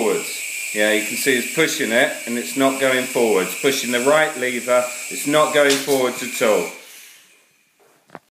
forwards. Yeah, you can see it's pushing it and it's not going forwards. Pushing the right lever, it's not going forwards at all.